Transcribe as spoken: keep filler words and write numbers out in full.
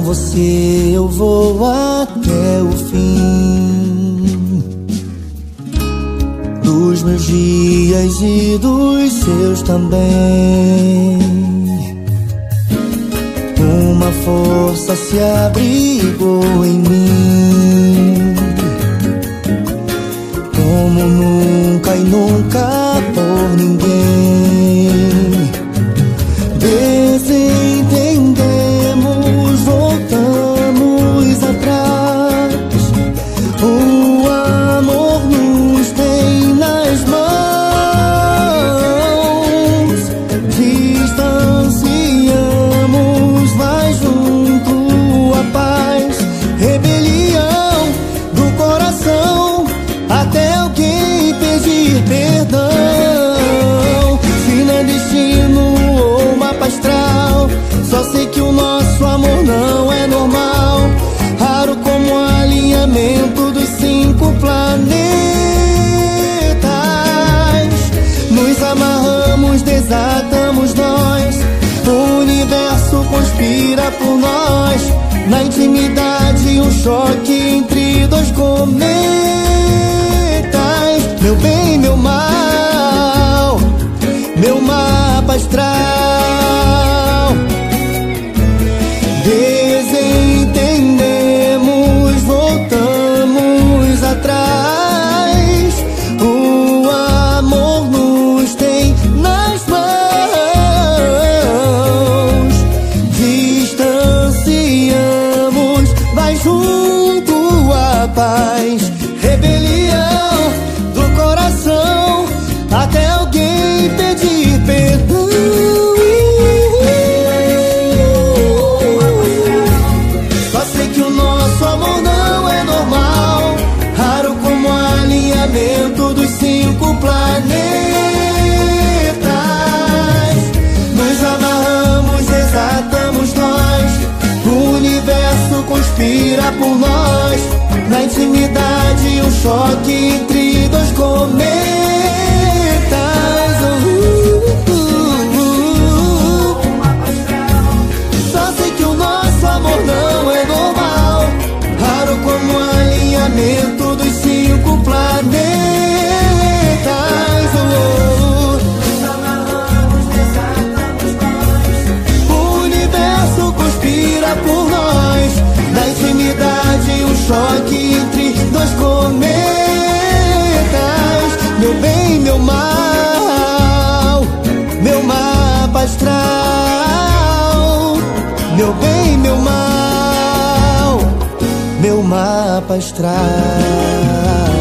você eu vou até o fim dos meus dias e dos seus também. Uma força se abrigou em mim, como nunca e nunca por ninguém. Desentendemos, voltamos atrás. O amor nos tem nas mãos. Distanciamos, vai junto a paz. Rebelião do coração até alguém pedir perdão. Se não é destino ou mapa astral, só sei que o nosso amor não é normal. Raro como o alinhamento dos cinco planetas. Nos amarramos, desatamos nós. O universo conspira por nós. Na intimidade um choque entre dois cometas. Meu bem, meu mal, meu mapa astral. Desentendemos, voltamos atrás. O amor nos tem nas mãos. Distanciamos, vai junto a paz. Rebelião do coração até alguém pedir perdão. Só sei que o nosso amor não é normal. Raro como o alinhamento dos cinco planetas. Nos amarramos, desatamos nós. O universo conspira por nós. Na intimidade um choque entre dois cometas. uh, uh, uh, uh. Só sei que o nosso amor não é normal. Raro como o alinhamento dos cinco planetas. uh, uh. Nos amarramos, desatamos nós. O universo conspira por nós. Na intimidade um choque entre dois cometas. Meu bem, meu mal, meu mapa astral. Meu bem, meu mal, meu mapa astral.